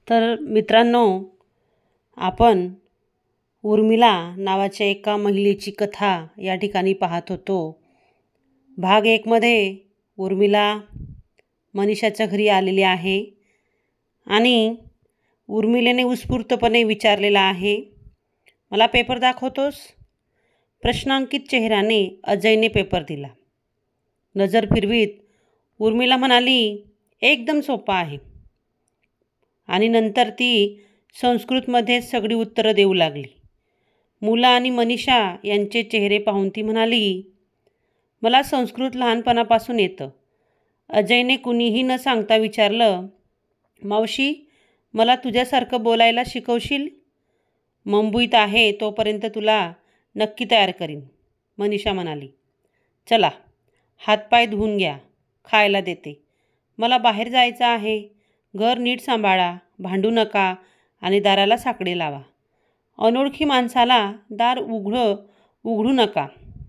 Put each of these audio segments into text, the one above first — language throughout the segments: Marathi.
तर मित्रांनो, आपण उर्मिला नावाच्या एका महिलेची कथा या ठिकाणी पाहत होतो. भाग 1 मध्ये उर्मिला मनीषाच्या घरी आलेली आहे आणि उर्मिलेने उत्स्फूर्तपणे विचारलेला आहे, मला पेपर दाखवतोस? प्रश्नांकित चेहऱ्याने अजयने पेपर दिला. नजर फिरवीत उर्मिला म्हणाली, एकदम सोपा आहे. आणि नंतर ती संस्कृतमध्ये सगळी उत्तरं देऊ लागली. मुला आणि मनीषा यांचे चेहरे पाहून ती म्हणाली, मला संस्कृत लहानपणापासून येतं. अजयने कुणीही न सांगता विचारलं, मावशी, मला तुझ्यासारखं बोलायला शिकवशील? मुंबईत आहे तोपर्यंत तुला नक्की तयार करीन, मनीषा म्हणाली. चला, हातपाय धुवून घ्या, खायला देते. मला बाहेर जायचं आहे. घर नीट सांभाळा, भांडू नका आणि दाराला साकडे लावा. अनोळखी माणसाला दार उघडू नका.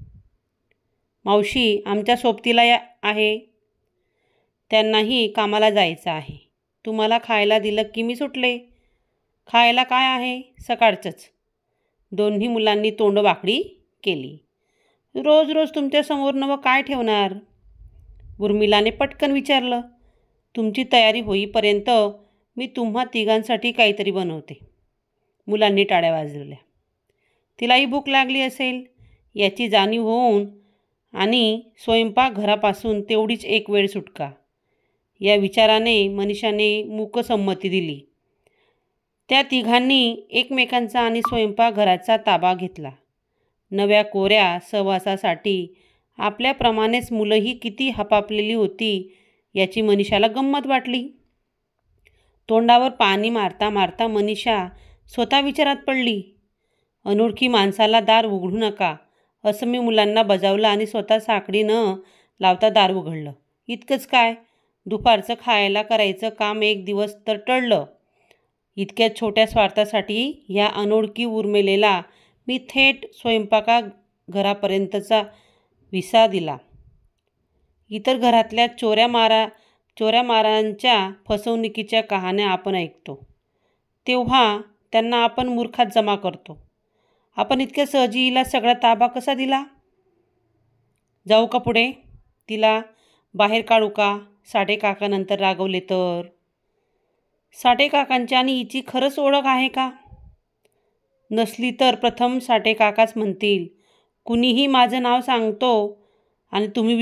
मावशी, आमच्या सोबतीला आहे, त्यांनाही कामाला जायचं आहे. तुम्हाला खायला दिलं की मी सुटले. खायला काय आहे? सकाळचंच. दोन्ही मुलांनी तोंड वाकडी केली. रोज रोज तुमच्यासमोर नवं काय ठेवणार? उर्मिलाने पटकन विचारलं. तुमची तयारी होईपर्यंत मी तुम्हा तिघांसाठी काहीतरी बनवते. मुलांनी टाळ्या वाजवल्या. तिलाही भूक लागली असेल याची जाणीव होऊन आणि स्वयंपाकघरापासून तेवढीच एक वेळ सुटका या विचाराने मनीषाने मूक संमती दिली. त्या तिघांनी एकमेकांचा आणि स्वयंपाकघराचा ताबा घेतला. नव्या कोऱ्या सहवासासाठी आपल्याप्रमाणेच मुलंही किती हपापलेली होती याची मनीषाला गंमत वाटली. तोंडावर पाणी मारता मारता मनीषा स्वतः विचारात पडली. अनोळखी माणसाला दार उघडू नका असं मी मुलांना बजावलं आणि स्वतः साखळी न लावता दार उघडलं. इतकंच काय, दुपारचं खायला करायचं काम एक दिवस तर टळलं. इतक्या छोट्या स्वार्थासाठी ह्या अनोळखी उर्मिलेला मी थेट स्वयंपाकघरापर्यंतचा विसा दिला. इतर घरातल्या चोऱ्या मारांच्या फसवणुकीच्या कहाण्या आपण ऐकतो, तेव्हा त्यांना आपण मूर्खात जमा करतो. आपण इतक्या सहजी हिला सगळा ताबा कसा दिला? जाऊ का पुढे? तिला बाहेर काढू का? साठे काका नंतर रागवले तर? साठे काकांची आणि हिची खरंच ओळख आहे का? नसली तर प्रथम साठे काकाच म्हणतील, कुणीही माझं नाव सांगतो आणि तुम्ही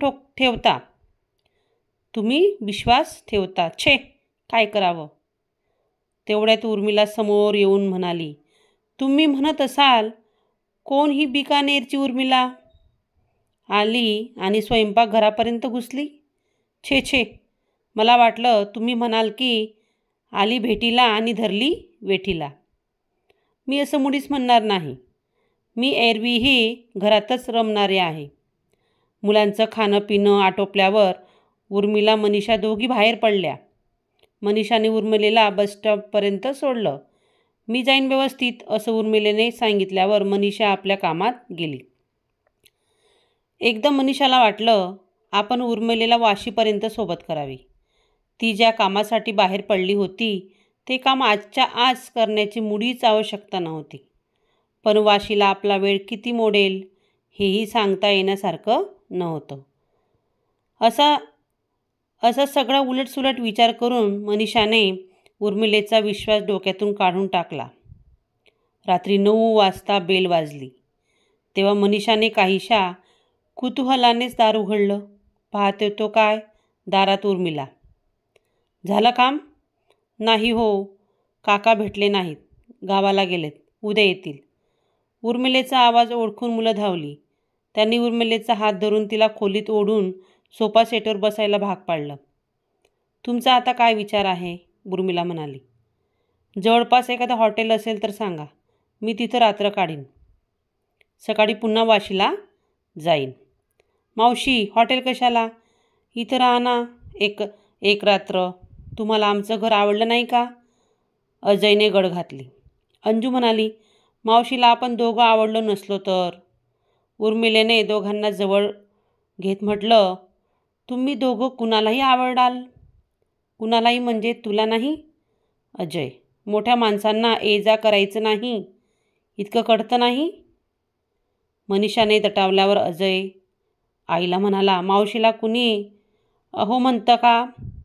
विश्वास ठेवता. छे, काय करावं? तेवढ्यात उर्मिला समोर येऊन म्हणाली, तुम्ही म्हणत असाल कोण ही बिकानेरची उर्मिला? आली आणि स्वयंपाकघरापर्यंत घुसली. छे, मला वाटलं तुम्ही म्हणाल की आली भेटीला आणि धरली वेठीला. मी असं मुळीच म्हणणार नाही. मी एरवीही घरातच रमणारे आहे. मुलांचं खाणं पिणं आटोपल्यावर उर्मिला मनीषा दोघी बाहेर पडल्या. मनीषाने उर्मिलेला बसस्टॉपपर्यंत सोडलं. मी जाईन व्यवस्थित असं उर्मिलेने सांगितल्यावर मनीषा आपल्या कामात गेली. एकदम मनीषाला वाटलं आपण उर्मिलेला वाशीपर्यंत सोबत करावी. ती ज्या कामासाठी बाहेर पडली होती ते काम आजच्या आज करण्याची मुळीच आवश्यकता नव्हती. पण वाशीला आपला वेळ किती मोडेल हेही सांगता येण्यासारखं नव्हतं. असा सगळा उलटसुलट विचार करून मनीषाने उर्मिलेचा विश्वास डोक्यातून काढून टाकला. रात्री 9 वाजता बेल वाजली तेव्हा मनीषाने काहीशा कुतूहलानेच दार उघडलं. पाहते तो काय, दारात उर्मिला. झालं काम? नाही हो, काका भेटले नाहीत, गावाला गेलेत, उद्या येतील. उर्मिलेचा आवाज ओळखून मुलं धावली. त्यांनी उर्मिलेचा हात धरून तिला खोलीत ओढून सोफा सेटवर बसायला भाग पाडलं. तुमचा आता काय विचार आहे? उर्मिला म्हणाली. जवळपास एखादं हॉटेल असेल तर सांगा, मी तिथं रात्र काढीन. सकाळी पुन्हा वाशीला जाईन. मावशी, हॉटेल कशाला? इथं राहा ना एक रात्र. तुम्हाला आमचं घर आवडलं नाही का? अजयने गड घातली. अंजू म्हणाली, मावशीला आपण दोघं आवडलो नसलो तर? उर्मिलेने दोघांना जवळ घेत म्हटलं, तुम्ही दोघं कुणालाही आवडाल. कुणालाही म्हणजे तुला नाही? अजय, मोठ्या माणसांना ये जा करायचं नाही, इतकं कळतं नाही? मनीषाने दटावल्यावर अजय आईला म्हणाला, मावशीला कुणी अहो म्हणतं का?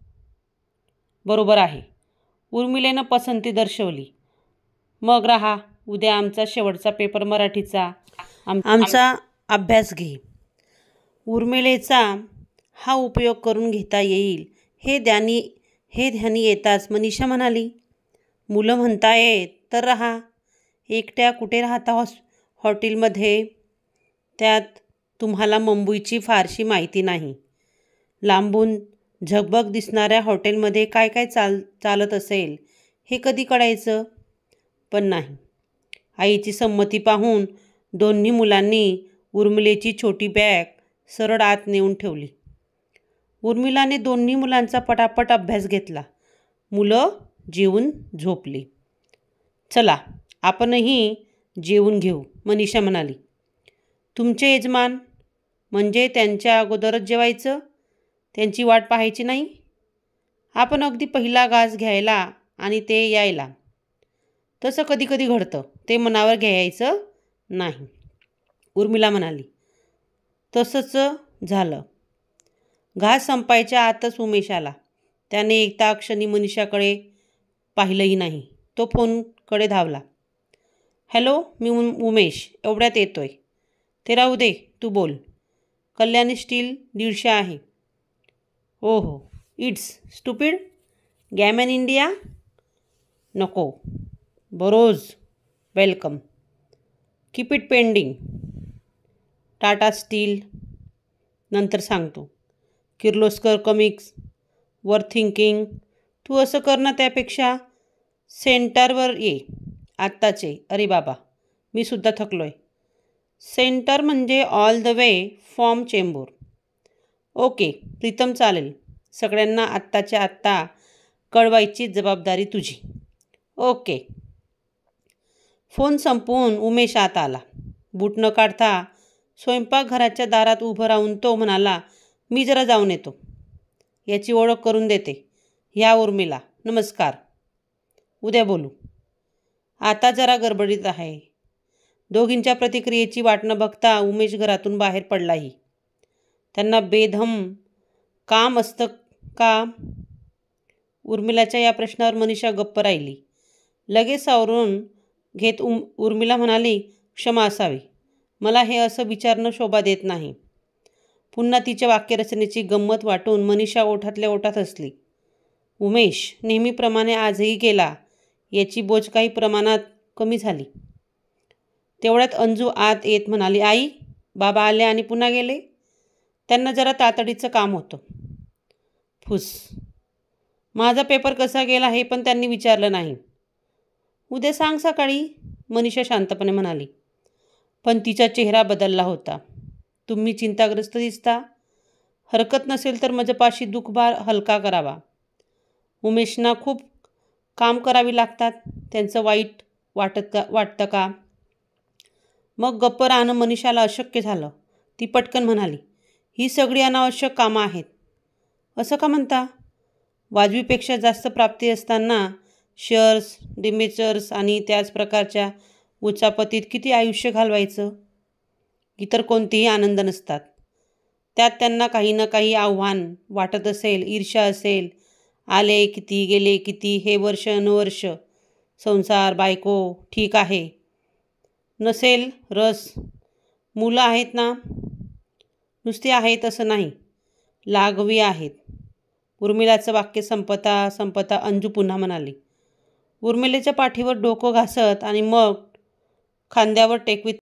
बरोबर आहे. उर्मिलेनं पसंती दर्शवली. मग राहा, उद्या आमचा शेवटचा पेपर मराठीचा. आमचा अभ्यास घे. उर्मिलेचा हा उपयोग करून घेता येईल हे ध्यानी येताच मनीषा म्हणाली, मुलं म्हणतायत तर राहा. एकट्या कुठे राहता हॉटेलमध्ये? त्यात तुम्हाला मुंबईची फारशी माहिती नाही. लांबून झगबग दिसणाऱ्या हॉटेलमध्ये काय काय चालत असेल हे कधी कळायचं? पण नाही. आईची संमती पाहून दोन्ही मुलांनी उर्मिलेची छोटी बॅग सरळ आत नेऊन ठेवली. उर्मिलाने दोन्ही मुलांचा पटापट अभ्यास घेतला. मुलं जेवून झोपली. चला आपणही जेवून घेऊ, मनीषा म्हणाली. तुमचे यजमान म्हणजे त्यांच्या अगोदरच जेवायचं? त्यांची वाट पाहायची नाही? आपण अगदी पहिला घास घ्यायला आणि ते यायला. तसं कधी कधी घडतं, ते मनावर घ्यायचं नाही, उर्मिला म्हणाली. तसंच झालं. घास संपायच्या आतच उमेश आला. त्याने एकता क्षणी मनीषाकडे पाहिलंही नाही. तो फोनकडे धावला. हॅलो, मी उमेश, एवढ्यात येतोय. ते राहू दे, तू बोल. कल्याणी स्टील 150 आहे. हो हो, इट्स स्टुपिड. गॅमन इंडिया नको. Burroughs Wellcome. Keep it pending. Tata steel नंतर सांगतो. किर्लोस्कर कॉमिक्स वर थिंकिंग. तू असं कर ना, त्यापेक्षा सेंटरवर ये आत्ताचे. अरे बाबा, मी सुद्धा थकलोय. सेंटर म्हणजे all the way from Chembur. Okay Pritam, चालेल. सगळ्यांना आत्ताच्या आत्ता कळवायची जबाबदारी तुझी. ओके. फोन संपवून उमेश आत आला. बूट न काढता स्वयंपाकघराच्या दारात उभं राहून तो म्हणाला, मी जरा जाऊन येतो. याची ओळख करून देते. ह्या उर्मिला. नमस्कार. उद्या बोलू. आता जरा गडबडीत आहे. दोघींच्या प्रतिक्रियेची वाट न बघता उमेश घरातून बाहेर पडलाही. त्यांना बेधम काम असतं का? उर्मिलाच्या या प्रश्नावर मनीषा गप्प राहिली. लगेच सावरून घेत उर्मिला म्हणाली, क्षमा असावी. मला हे असं विचारणं शोभा देत नाही. पुन्हा तिच्या वाक्यरचनेची गंमत वाटून मनीषा ओठातल्या ओठात हसली. उमेश नेहमीप्रमाणे आजही गेला याची बोज काही प्रमाणात कमी झाली. तेवढ्यात अंजू आत येत म्हणाली, आई, बाबा आले आणि पुन्हा गेले. त्यांना जरा तातडीचं काम होतं. फुस. माझा पेपर कसा गेला हे पण त्यांनी विचारलं नाही. उद्या सांग सकाळी, मनीषा शांतपणे म्हणाली. पण तिचा चेहरा बदलला होता. तुम्ही चिंताग्रस्त दिसता. हरकत नसेल तर माझ्यापाशी दुःखभार हलका करावा. उमेशना खूप काम करावी लागतात. त्यांचं वाईट वाटतं का? मग गप्प राहणं मनीषाला अशक्य झालं. ती पटकन म्हणाली, ही सगळी अनावश्यक कामं आहेत. असं का म्हणता? वाजवीपेक्षा जास्त प्राप्ती असताना शेअर्स, डिमेचर्स आणि त्याच प्रकारच्या उचापतीत किती आयुष्य घालवायचं? इतर कोणतेही आनंद नसतात. त्यात त्यांना काही ना काही आव्हान वाटत असेल, ईर्ष्या असेल. आले किती, गेले किती, हे वर्ष अनुवर्ष. संसार, बायको, ठीक आहे. नसेल रस. मुलं आहेत ना? नुसती आहेत असं नाही, लागवी आहेत. उर्मिलाचं वाक्य संपता अंजू पुन्हा म्हणाली. उर्मिलेच्या पाठीवर डोकं घासत आणि मग खांद्यावर टेकवीत